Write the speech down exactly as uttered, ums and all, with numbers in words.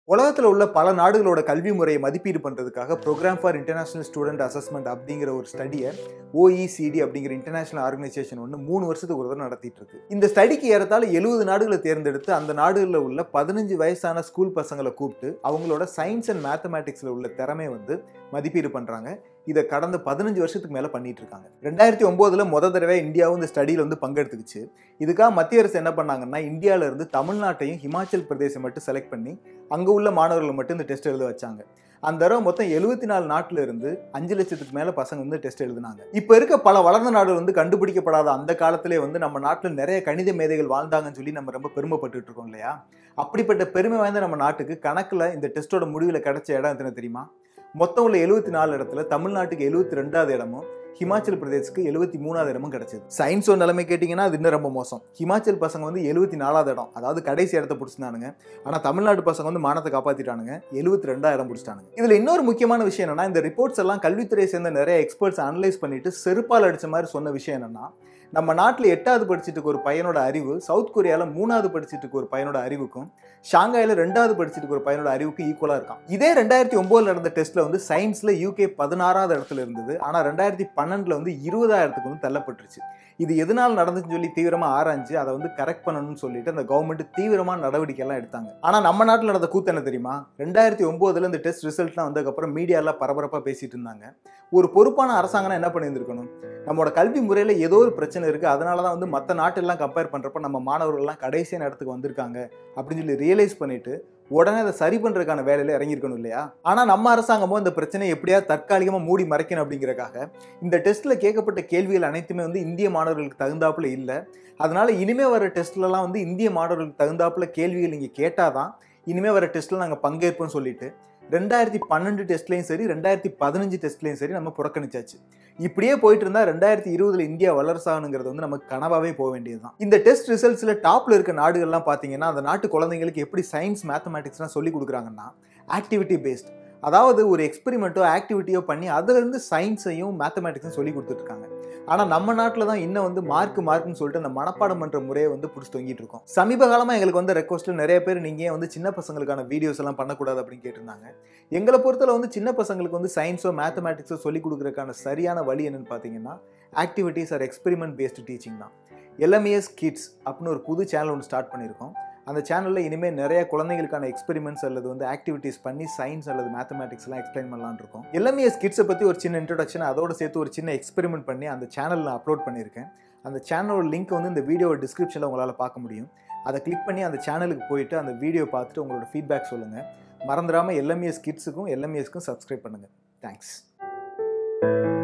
உலகத்துல உள்ள பல நாடுகளோட கல்வி முறையை மதிப்பீடு பண்றதுக்காக programme for international student assessment அப்படிங்கிற ஒரு ஸ்டடியை O E C D அப்படிங்கிற இன்டர்நேஷனல் ஆர்கனைசேஷன் ஒன்று மூணு வருஷத்துக்கு ஒரு தடவை நடத்திட்டு இருக்கு. இந்த ஸ்டடிக்கு ஏறத்தாழ எழுபது நாடுகளை தேர்ந்தெடுத்து அந்த நாடுகளில் உள்ள பதினஞ்சு வயசான ஸ்கூல் பசங்களை கூப்பிட்டு அவங்களோட சயின்ஸ் அண்ட் மேத்தமேட்டிக்ஸ்ல உள்ள திறமையை வந்து மதிப்பீடு பண்றாங்க. இதை கடந்த பதினஞ்சு வருஷத்துக்கு மேல பண்ணிட்டு இருக்காங்க. ரெண்டாயிரத்தி ஒன்பதுல முத தடவை இந்தியாவும் இந்த ஸ்டடியில வந்து பங்கெடுத்துக்குச்சு. இதுக்காக மத்திய அரசு என்ன பண்ணாங்கன்னா, இந்தியாவில இருந்து தமிழ்நாட்டையும் ஹிமாச்சல் பிரதேசம் மட்டும் செலக்ட் பண்ணி அங்க உள்ள மாணவர்களை மட்டும் இந்த டெஸ்ட் எழுத வச்சாங்க. அந்த தடவை மொத்தம் எழுபத்தி நாலு நாட்டுல இருந்து அஞ்சு லட்சத்துக்கு மேல பசங்க வந்து டெஸ்ட் எழுதினாங்க. இப்ப இருக்க பல வளர்ந்த நாடுகள் வந்து கண்டுபிடிக்கப்படாத அந்த காலத்திலே வந்து நம்ம நாட்டுல நிறைய கணித மேதைகள் வாழ்ந்தாங்கன்னு சொல்லி நம்ம ரொம்ப பெருமைப்பட்டு இருக்கோம் இல்லையா? அப்படிப்பட்ட பெருமை வாய்ந்த நம்ம நாட்டுக்கு கணக்குல இந்த டெஸ்டோட முடிவுல கிடைச்ச இடம் எத்தனை தெரியுமா? மொத்தம் உள்ள எழுபத்தி நாலு இடத்துல தமிழ்நாட்டுக்கு எழுபத்தி ரெண்டாவது இடமும் ஹிமாச்சல் பிரதேசுக்கு எழுபத்தி மூணாவது இடமும் கிடைச்சது. சயின்ஸோ நிலைமை கேட்டீங்கன்னா அது இன்னும் ரொம்ப மோசம். ஹிமாச்சல் பசங்க வந்து எழுபத்தி நாலாவது இடம், அதாவது கடைசி இடத்த பிடிச்சிட்டானுங்க. ஆனா தமிழ்நாட்டு பசங்க வந்து மானத்தை காப்பாத்திட்டானுங்க, எழுபத்தி ரெண்டாவது இடம் பிடிச்சிட்டானுங்க. இதுல இன்னொரு முக்கியமான விஷயம் என்னன்னா, இந்த ரிப்போர்ட்ஸ் எல்லாம் கல்வித்துறையை சேர்ந்த நிறைய எக்ஸ்பர்ட்ஸ் அனலைஸ் பண்ணிட்டு செருப்பால் அடிச்ச மாதிரி சொன்ன விஷயம் என்னன்னா, நம்ம நாட்டில் எட்டாவது படிச்சுட்டு ஒரு பையனோட அறிவு சவுத் கொரியாவில் மூணாவது படிச்சுட்டு ஒரு பையனோட அறிவுக்கும் ஷாங்காயில் ரெண்டாவது படிச்சுட்டு ஒரு பையனோட அறிவுக்கு ஈக்குவலா இருக்கான். இதே ரெண்டாயிரத்தி ஒன்பதுல நடந்த டெஸ்ட்ல வந்து சயின்ஸ்ல யூகே பதினாறாவது இடத்துல இருந்தது. ஆனா ரெண்டாயிரத்தி பன்னெண்டுல வந்து இருபதாயிரத்துக்கு வந்து தள்ளப்பட்டுருச்சு. இது எதனால நடந்துச்சுன்னு சொல்லி தீவிரமா ஆராய்ஞ்சு அதை வந்து கரெக்ட் பண்ணணும்னு சொல்லிட்டு அந்த கவர்மெண்ட் தீவிரமான நடவடிக்கை எல்லாம் எடுத்தாங்க. ஆனா நம்ம நாட்டில் நடந்த கூத்து என்ன தெரியுமா? ரெண்டாயிரத்தி ஒன்பதுல இந்த டெஸ்ட் ரிசல்ட்லாம் வந்ததுக்கப்புறம் மீடியால பரபரப்பா பேசிட்டு இருந்தாங்க. ஒரு பொறுப்பான அரசாங்கம் என்ன பண்ணியிருந்திருக்கணும், நம்மளோட கல்வி முறையில ஏதோ ஒரு பிரச்சனை இருக்கு, அதனாலதான் வந்து மற்ற நாட்டெல்லாம் கம்பேர் பண்றப்ப நம்ம மாணவர்கள் எல்லாம் கடைசியான இடத்துக்கு வந்திருக்காங்க அப்படின்னு சொல்லி ரியலைஸ் பண்ணிட்டு உடனே அதை சரி பண்றதுக்கான வேலையில இறங்கியிருக்கணும் இல்லையா? ஆனா நம்ம அரசாங்கமும் இந்த பிரச்சனையை எப்படியா தற்காலிகமா மூடி மறைக்கணும் அப்படிங்கறக்காக இந்த டெஸ்ட்ல கேட்கப்பட்ட கேள்விகள் அனைத்துமே வந்து இந்திய மாணவர்களுக்கு தகுந்தாப்புல இல்லை. அதனால இனிமே வர டெஸ்ட்ல எல்லாம் வந்து இந்திய மாணவர்களுக்கு தகுந்தாப்புல கேள்விகள் நீங்க கேட்டாதான் இனிமே வர டெஸ்ட்ல நாங்க பங்கேற்போம்னு சொல்லிட்டு ரெண்டாயிரத்தி பன்னெண்டு டெஸ்ட்லையும் சரி ரெண்டாயிரத்தி பதினஞ்சு டெஸ்ட்லையும் சரி நம்ம புறக்கணிச்சாச்சு. இப்படியே போயிட்டு இருந்தா ரெண்டாயிரத்தி இருபதுல இந்தியா வல்லரசாகணுங்கிறது வந்து நமக்கு கனவாவே போக வேண்டியதுதான். இந்த டெஸ்ட் ரிசல்ட்ஸ்ல டாப்ல இருக்க நாடுகள்லாம் பாத்தீங்கன்னா, அந்த நாட்டு குழந்தைங்களுக்கு எப்படி சயின்ஸ் மேத்தமேட்டிக்ஸ்லாம் சொல்லி கொடுக்குறாங்கன்னா ஆக்டிவிட்டி பேஸ்ட், அதாவது ஒரு எக்ஸ்பெரிமெண்ட்டோ ஆக்டிவிட்டியோ பண்ணி அதுல இருந்து சயின்ஸையும் மேத்தமேட்டிக்ஸும் சொல்லி கொடுத்துட்டு இருக்காங்க. ஆனா நம்ம நாட்டுல தான் இன்னும் வந்து மார்க் மார்க்னு சொல்லிட்டு அந்த மனப்பாடம் பண்ற முறையை வந்து பிடிச்சி தொங்கிட்டு இருக்கோம். சமீப காலமா எங்களுக்கு வந்து ரெக்வஸ்ட்ல நிறைய பேர் நீங்க ஏன் வந்து சின்ன பசங்களுக்கான வீடியோஸ் எல்லாம் பண்ணக்கூடாது அப்படின்னு கேட்டிருந்தாங்க. எங்களை பொறுத்தல வந்து சின்ன பசங்களுக்கு வந்து சயின்ஸோ மேத்தமேட்டிக்ஸோ சொல்லி கொடுக்கறதுக்கான சரியான வழி என்னன்னு பாத்தீங்கன்னா, activities are experiment based teaching தான். L M E S kids அப்படின்னு ஒரு புது சேனல் ஒன்று ஸ்டார்ட் பண்ணியிருக்கோம். அந்த சேனலில் இனிமேல் நிறைய குழந்தைகளுக்கான எக்ஸ்பெரிமெண்ட்ஸ் அல்லது வந்து ஆக்டிவிட்டீஸ் பண்ணி சயின்ஸ் அல்லது மேத்தமேட்டிக்ஸ் எல்லாம் எக்ஸ்பிளைன் பண்ணலான்னு இருக்கோம். L M E S கிட்ஸை பற்றி ஒரு சின்ன இன்ட்ரோடக்ஷன் அதோட சேர்த்து ஒரு சின்ன எக்ஸ்பெரிமெண்ட் பண்ணி அந்த சேனலில் அப்லோட் பண்ணியிருக்கேன். அந்த சேனலோட லிங்க் வந்து இந்த வீடியோ டிஸ்கிரிப்ஷனில் உங்களால் பார்க்க முடியும். அதை கிளிக் பண்ணி அந்த சேனலுக்கு போயிட்டு அந்த வீடியோ பார்த்துட்டு உங்களோட ஃபீட்பேக் சொல்லுங்கள். மறந்துடாமல் L M E S கிட்ஸுக்கும் L M E S க்கும் சப்ஸ்கிரைப் பண்ணுங்கள். தேங்க்ஸ்.